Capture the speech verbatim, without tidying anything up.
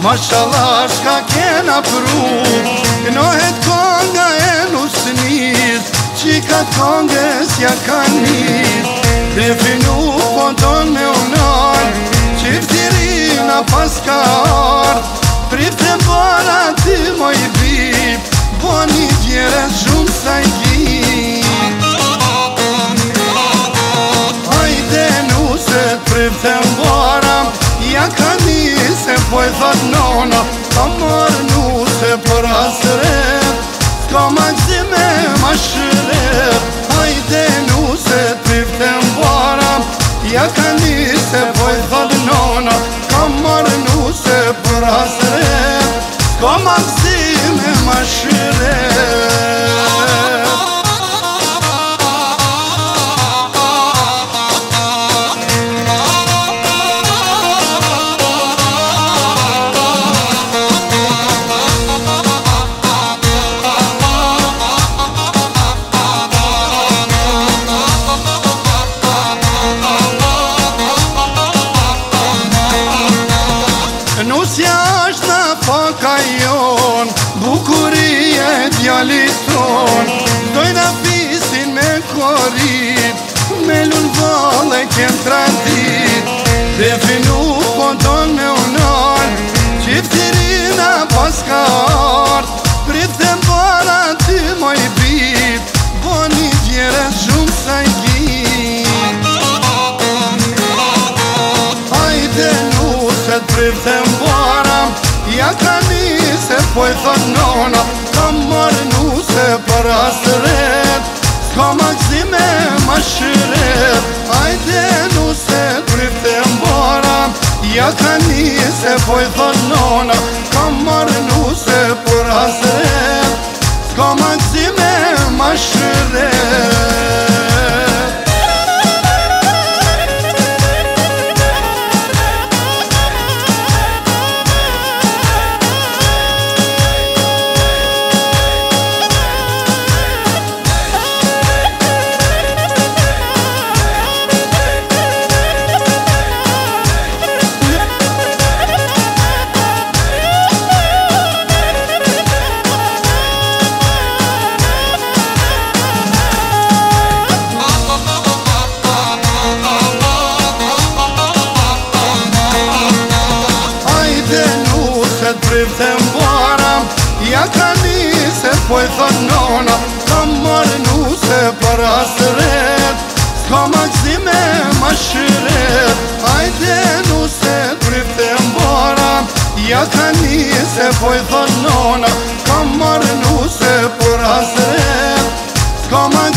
Mashallah shka kena pru Knohet konga e nusnis Qikat konges ja ka nis Definu konton me unar Qiftirina paskar Prifte mbara ti moj bib Boni djere shumë sa i kip Hajde nuset prifte mbara Ja ka nise po e thot nona Ka marrë nuse për asret Ska maksime ma shret Hajde nuse prifte mbara Ja ka nise po e thot nona Ka marrë nuse për asret Ska maksime ma shret Nusja është në faka jon Bukurie djallit ton Dojna fisin me korit Me lun vale kem tradit Definu konton me unar Qiftirina paskart Prifte mbara ty moj bib Boni djere shumë sa i kip Hajde nuset prifte mbara Ja ka nise po e thot nona Ka marrë nuse për asret Ska maksime ma shret Hajde nuset prifte mbara Ja ka nise po e thot nona Ka marrë nuse për asret Ska maksime ma shret Prifte mbara Ja ka nise po e thot nona Ka marrë nuse për asret Ska maksime ma shret Hajde nuse prifte mbara Ja ka nise po e thot nona Ka marrë nuse për asret Ska maksime